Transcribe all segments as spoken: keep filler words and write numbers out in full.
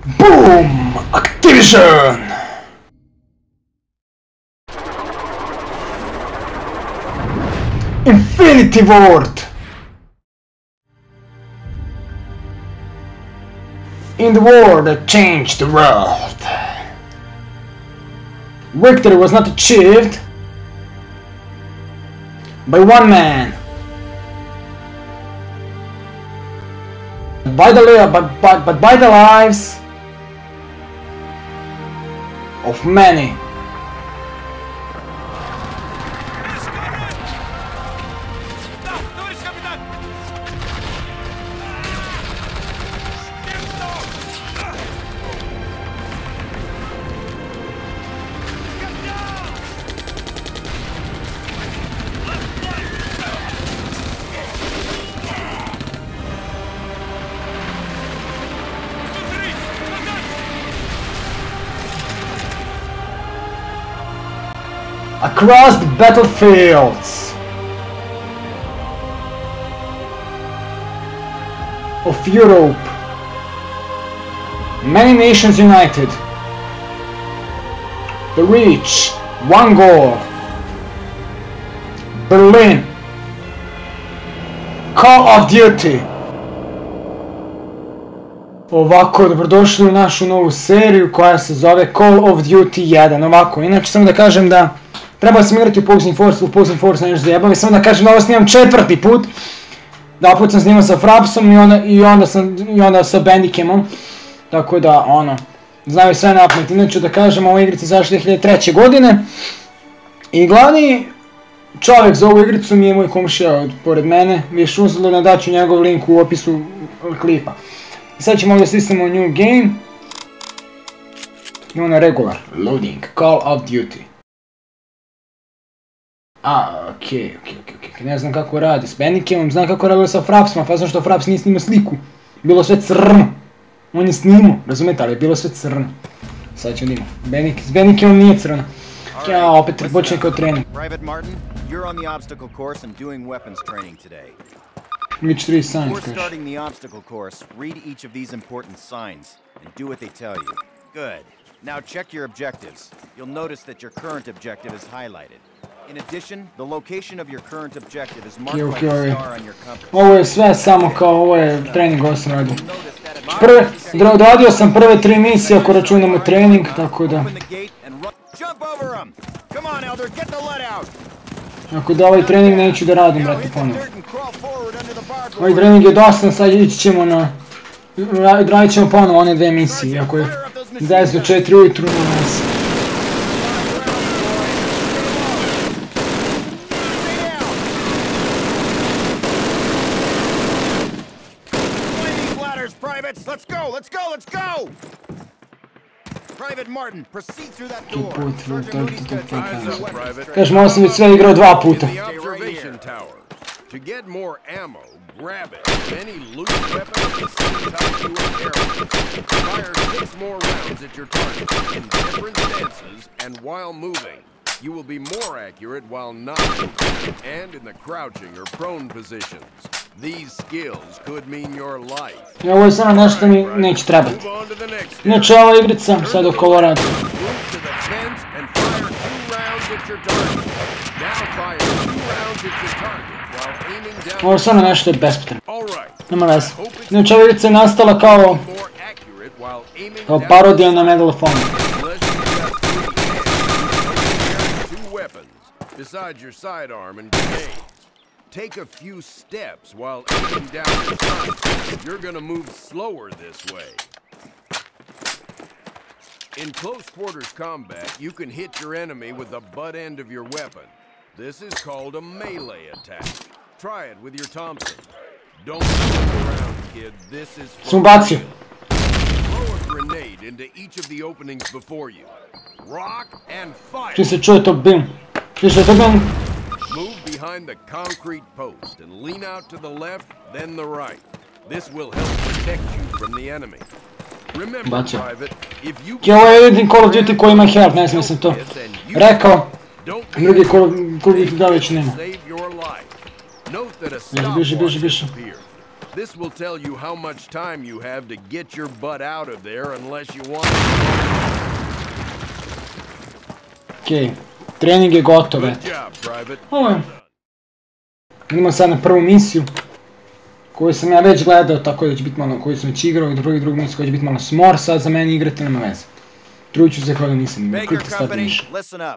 Boom! Activision! Infinity Ward! In the war that changed the world. Victory was not achieved by one man, by the but, but, but by the lives of many. Across the battlefields of Europe, many nations united to reach one goal: Berlin. Call of Duty. Ovako, dobrodošli u našu novu seriju koja se zove Call of Duty jedan. Ovako, inače samo da kažem da trebao sam igrati u Opposing Force, u Opposing Force nešto zajebavi, samo da kažem da ovo snimam četvrti put. Da put sam snimao sa Frapsom i onda, i onda, sam, i onda sa Bandicamom. Tako da, ono, znaju sve na pamet. Inače da kažem, ova igrica zašla dvije hiljade treće. godine. I glavni čovjek za ovu igricu mi je moj komšija od pored mene. Više uzelo da ću njegov link u opisu klipa. I sad ćemo ovdje stisnemo New Game. I ono regular, loading, Call of Duty. A, okej, okej, okej, ne znam kako radi s Bandicamom, znam kako radilo sa Frapsima, pa znam što Fraps nije snimao sliku. Bilo sve crno. On je snimao, razumijete, ali je bilo sve crno. Sad ćemo imamo, s Bandicamom nije crno. Ja, opet počne kao trening. Private Martin, you're on the obstacle course and doing weapons training today. Which three signs, Before starting the obstacle course, read each of these important signs and do what they tell you. Good. Now check your objectives. You'll notice that your current objective is highlighted. In addition, the location of your current objective is marked by a star on your compass. Ovo je sve samo kao, ovo je trening ovo sam radio. Prve, odradio sam prve tri misije ako računamo trening, tako da. Tako da ovaj trening neću da radim, brate, ponovno. Ovaj trening je dosta, sad ići ćemo na... Radit ćemo ponovno one dve misije, ako je deset do četiri ujutru na nas. Let's go, let's go, let's go! Private Martin, proceed through that door. Kažem, ovo sam već sve igrao dva puta. To get more ammo, grab it. Any loose weapon at the same time you are arrow. Fire six more rounds at your target in different stances and while moving. You will be more accurate while not moving and in the crouching or prone positions. These skills could mean your life. Ovo je samo nešto mi neće trebati. Inače ova igrica sad okolo radi. Ovo je samo nešto je bespotrebno. Nema veze. Inače ova igrica je nastala kao kao parodija na Medal of Honor. Besides your sidearm and grenades. Take a few steps while aiming down your sights. You're gonna move slower this way. In close quarters combat, you can hit your enemy with the butt end of your weapon. This is called a melee attack. Try it with your Thompson. Don't look around, kid. This is Sam bacio. Throw a grenade into each of the openings before you. Rock and fire. Či se čuje to bim. Či se to bim. Move behind the concrete post and lean out to the left, then the right. This will help protect you from the enemy. Remember, Private, if you Ovo je jedin Call of Duty koji ima health, ne znam sam to rekao. Drugi Call of Duty da već nema. Biži, biži, biži. This will tell you how much time you have to get your butt out of there unless you want. Okej, trening je gotov. Good job, Private. Ovo je. Idemo sad na prvu misiju. Koju sam ja već gledao, tako da će biti malo, koju sam već igrao i drugi drugu misiju koja će biti malo smor, sad za meni igrati nema veze. Trudit ću se kao da nisam igrao, koliko stati više.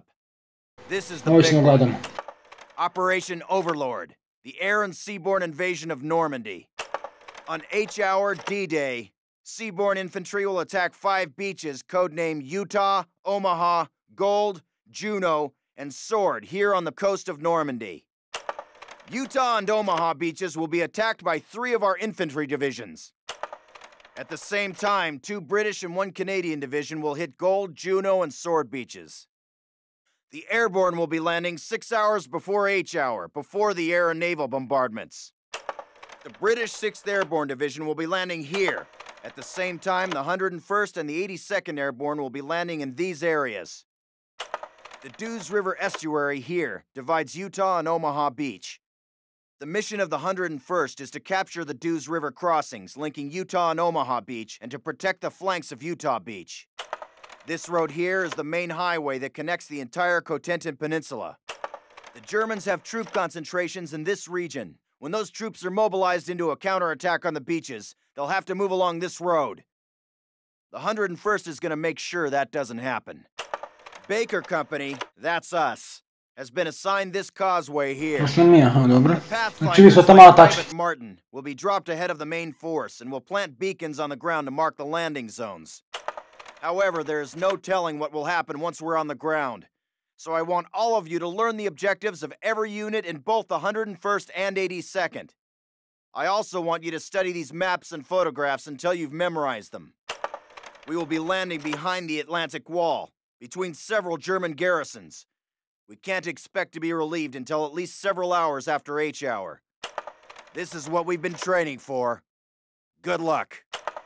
Ovo ćemo gledamo. Operation Overlord, the air and seaborne invasion of Normandy. On H hour D-Day, seaborne infantry will attack five beaches codenamed Utah, Omaha, Gold, Juno, and Sword here on the coast of Normandy. Utah and Omaha beaches will be attacked by three of our infantry divisions. At the same time, two British and one Canadian division will hit Gold, Juno, and Sword beaches. The airborne will be landing six hours before H hour, before the air and naval bombardments. The British sixth Airborne Division will be landing here. At the same time, the one hundred first and the eighty-second Airborne will be landing in these areas. The Dews River estuary here divides Utah and Omaha Beach. The mission of the one hundred first is to capture the Dews River crossings linking Utah and Omaha Beach and to protect the flanks of Utah Beach. This road here is the main highway that connects the entire Cotentin Peninsula. The Germans have troop concentrations in this region. When those troops are mobilized into a counterattack on the beaches, they'll have to move along this road. The one hundred first is going to make sure that doesn't happen. Baker Company, that's us, has been assigned this causeway here. The Pathfinder Private Martin will be dropped ahead of the main force and will plant beacons on the ground to mark the landing zones. However, there is no telling what will happen once we're on the ground. So I want all of you to learn the objectives of every unit in both the one hundred first and eighty-second. I also want you to study these maps and photographs until you've memorized them. We will be landing behind the Atlantic Wall, between several German garrisons. We can't expect to be relieved until at least several hours after H hour. This is what we've been training for. Good luck.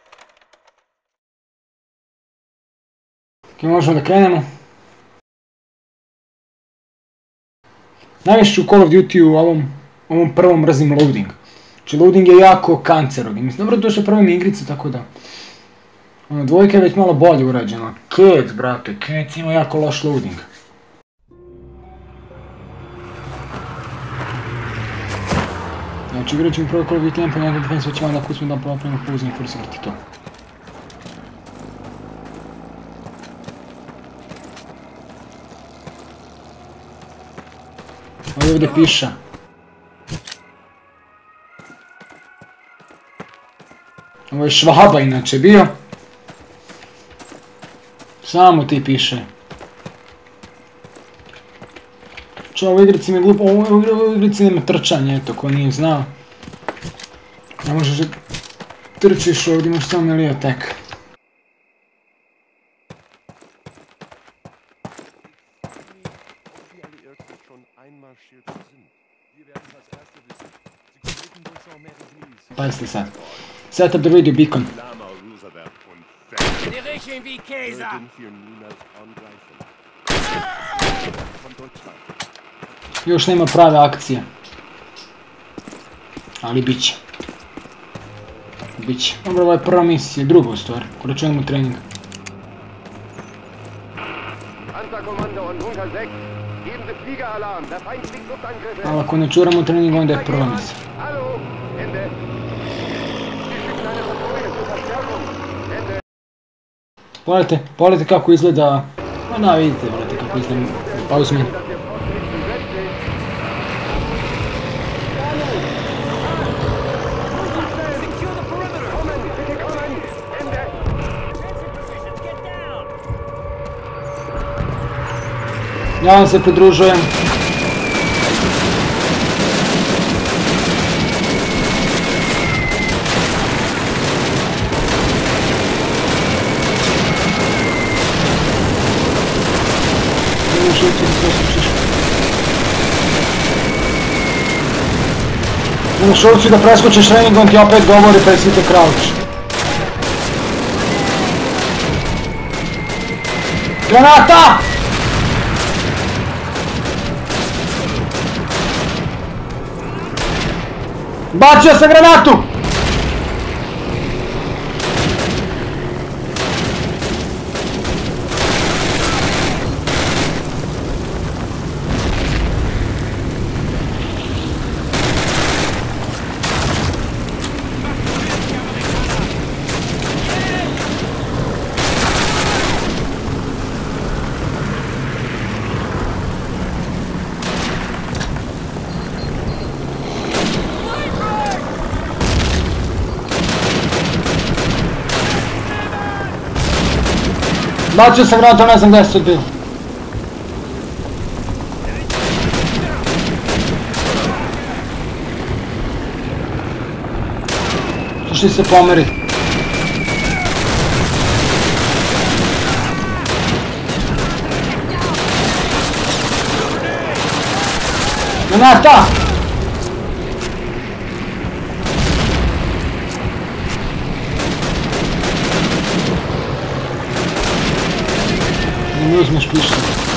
Možemo da krenemo. Najviše u Call of Duty u ovom, ovom prvom mrzim loading. Znači loading je jako kancerogen. Mislim, dobro, to je prva mi igrica, tako da... Ono, dvojka je već malo bolje urađena. Kec, brate, Kec ima jako loš loading. Znači, igrat ćemo prvo Call of Duty, nemam pa njega defense, već imam da kusmo da popravimo pouzdanje, for smrti to. Ovo ovdje piše. Ovo je Švaba inače bio. Samo ti piše. Čo, ovo igrici mi je glupo, ovo igrici nema trčanje, eto, ko nije znao. Ne možeš da trčiš ovdje, imaš samo miliotek. Pazite sad. Set up the radio beacon. Još nema prave akcije. Ali bit će. Bit će. Dobro, ovo je prva misija, druga u stvari. Ko računamo trening. Ali ako ne čuramo trening, onda je prva misija. Pogledajte, pogledajte kako izgleda... No, vidite, pogledajte kako izgleda Pauzman. Ja vam se pridružujem. U šovcu da preskočiš trening, on ti opet govori presvite crouch. Granata! Bacio sam granatu! Bacio sam granatu, ne znam gdje su bili. Slušaj se pomeri. Granata! Ne uzmeš pištolj.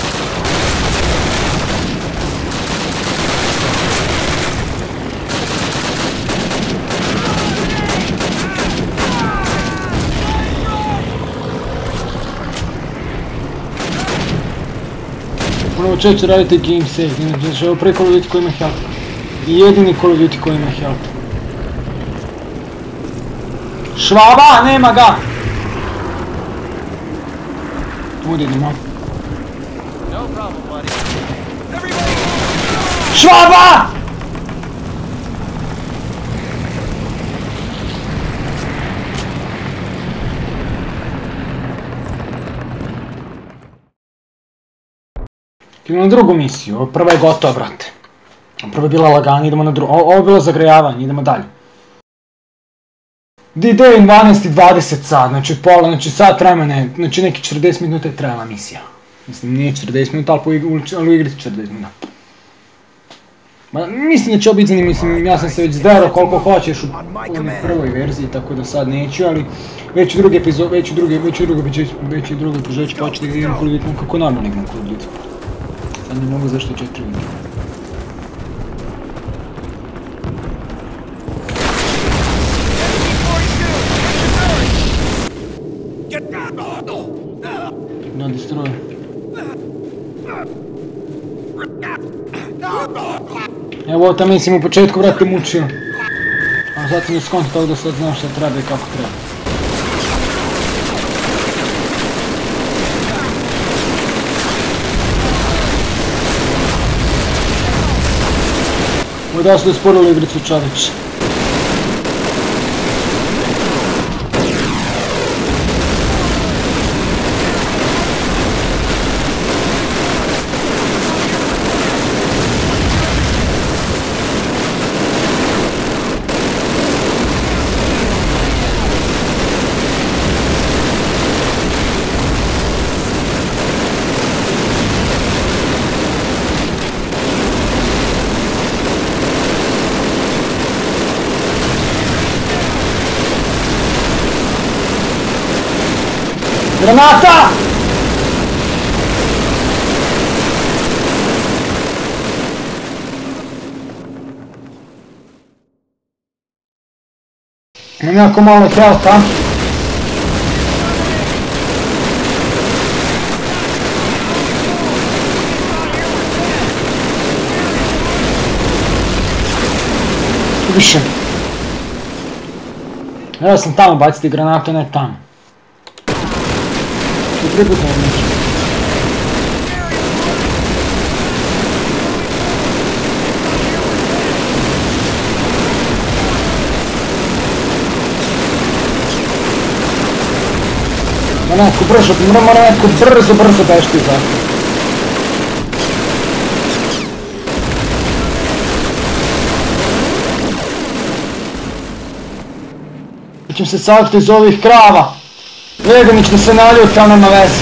Prvo čeće radite game save, znači ovo prvi Call of Duty koji ima health. I jedini Call of Duty koji ima health. Švaba, nema ga! Ovdje idemo. Švaba! Idemo na drugu misiju, ovo prva je gotova, brate. Prva je bila lagana, idemo na drugu, ovo je bilo zagrejavanje, idemo dalje. D-Day dvanaest i dvadeset sad, znači pola, znači sat vremena, znači neki četrdeset minuta je trajala misija. Mislim, nije četrdeset minuta, ali u igri četrdeset minuta. Ma, mislim da će ovo biti zanimljivo, mislim, ja sam se već zderao koliko hoćeš u prvoj verziji, tako da sad neću, ali već u drugi epizod, već u drugi, već u drugi, već u drugi epizod ću početi da igram Call of Duty kako normalno igram Call of Duty. Sad ne mogu zašto četiri uvijek. No, destroy. Evo tam mislim u početku, brate, mučio. A sad sam je skontao da sad znaš šta treba i kako treba. Ovo je dosta usporilo igricu čoveče. Granata! Imam jako malo healtha. Više. Ja sam tamo baciti granatu, ne tamo. Priputno odlično. Mora netko brzo, mora netko brzo, brzo bežti za. Hoćem se sakriti iz ovih krava. Vegonić da se naljuti, ali nema veze.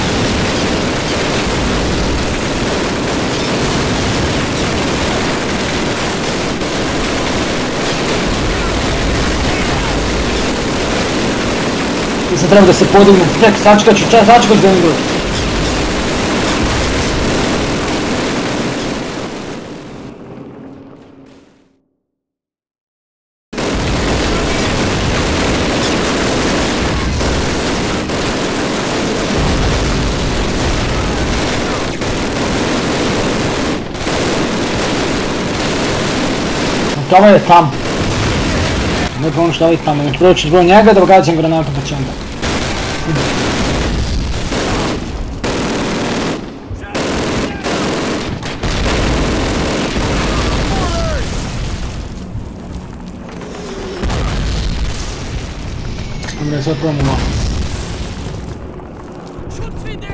Mislim treba da se podignem, tek sačkat ću, čas sačkat ću da mi dođe. Ovo je tamo. Ne pa ono što ovih tamo, znači prvo ću zbog njega da gađam granatu pa će onda. Dobro, sad probamo malo.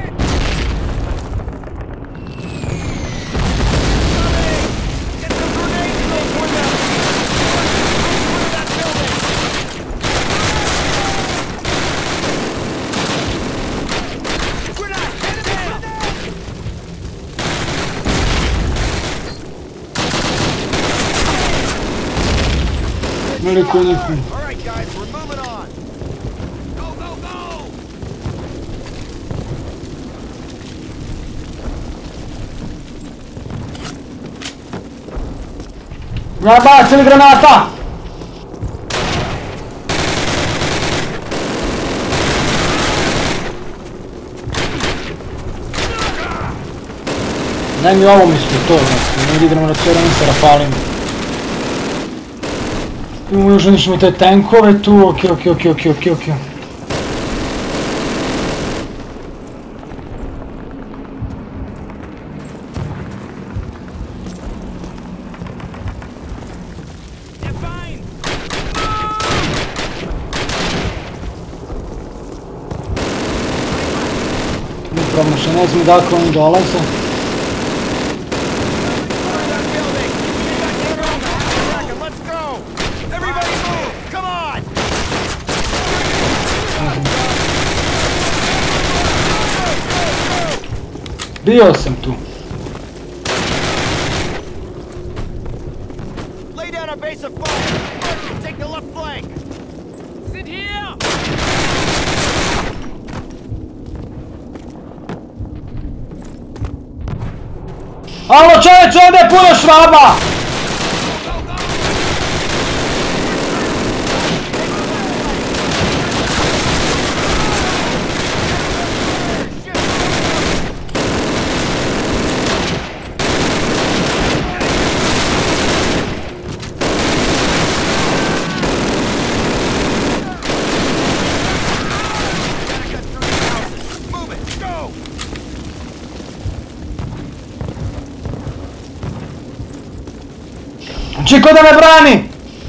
Niko, niko. All right, guys, we're moving on. Go, go, go! Nabacili granata! Daj mi ovo misli to, znači, ne idemo na cijelo mi se rafalimo. Imamo još nišemo te tankove tu, okej, okej, okej, okej, okej, okej. Promašaj, ne znam dakle oni dolaze. Bio sam tu. Lay down a base of fire. Take the left flank. Sit here. Alo čovječ, ovdje je puno švaba! Čiko da me brani!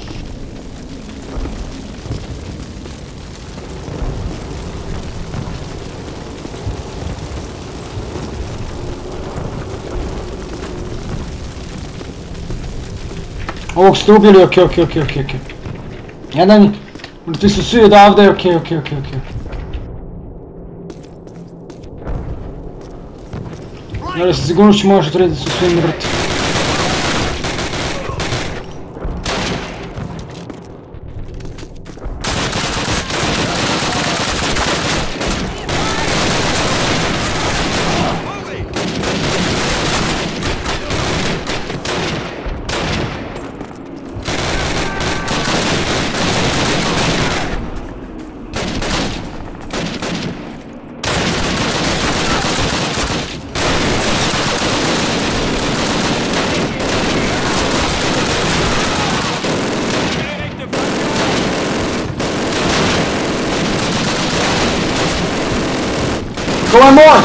Ovog ste ubili, okej, okej, okej, okej, okej. Jedan, mrtvi su svi odavde, okej, okej, okej, okej. Jer se sigurno ću možeš otvoriti da su svi mrtvi. Go on, more!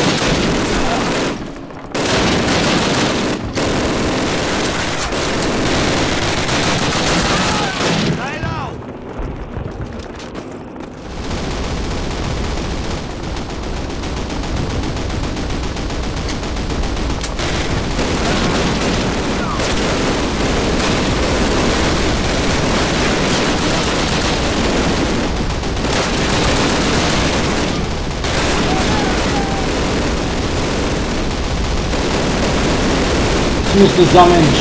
Misli zameniš.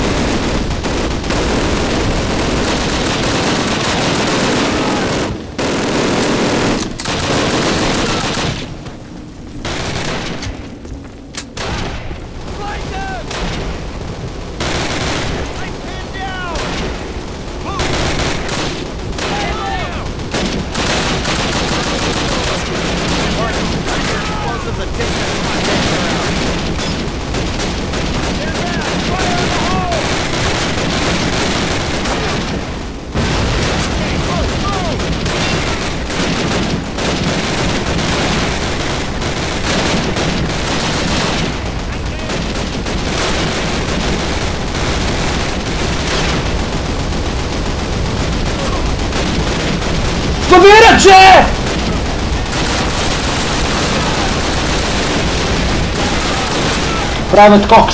Pobirat će! Private Cox.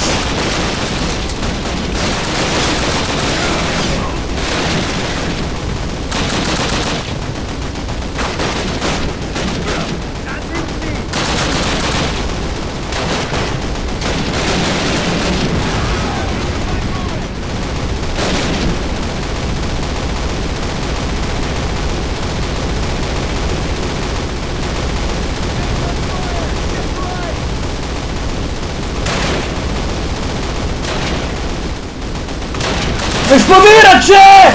Eksplodirat će!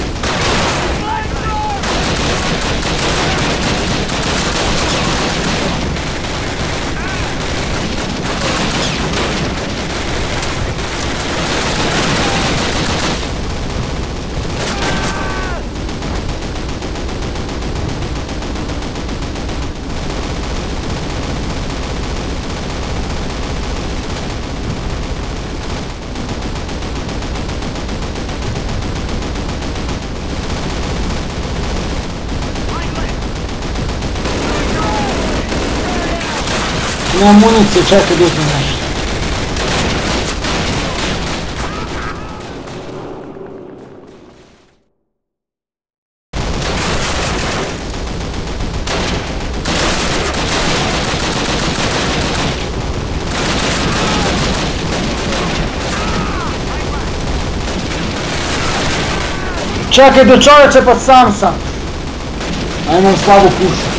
Nema municije, čekaj da uzmem nešto. Čekaj do čoveče, pa sam sam. A imam slabu pušu.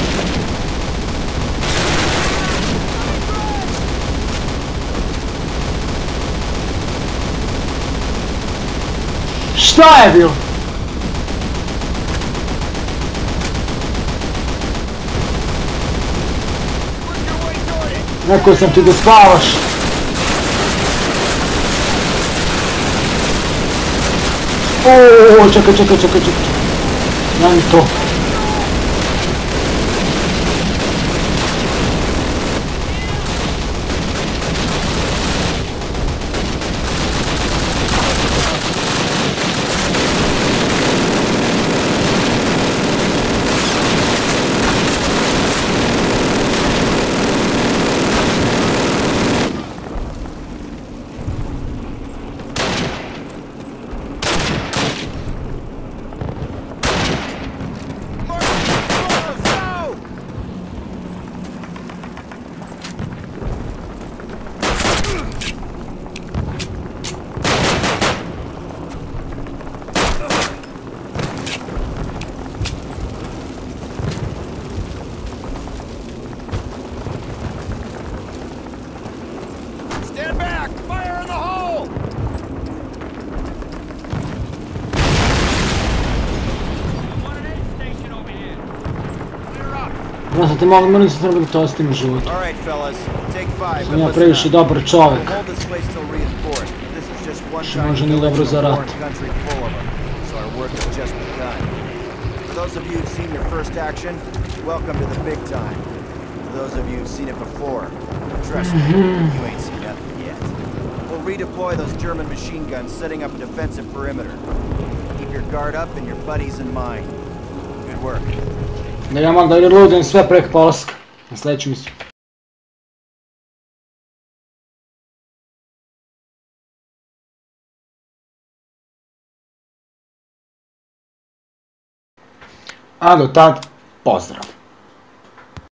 Šta je bilo? Rekao sam ti da spavaš. Oooo, čekaj, čekaj, čekaj, čekaj. Daj mi to. Ja sam te mogu, moram se treba da te ostavim u životu. Sam ja previše dobar čovek. Što može nije dobro za rat. For those of you who've seen your first action, welcome to the big time. For those of you who've seen it before, trust me, you ain't seen nothing yet. We'll redeploy those German machine guns, setting up a defensive perimeter. Keep your guard up and your buddies in mind. Good work. Da ja mogu da reloadujem sve prek polaska na sljedeću misiju. A do tad, pozdrav!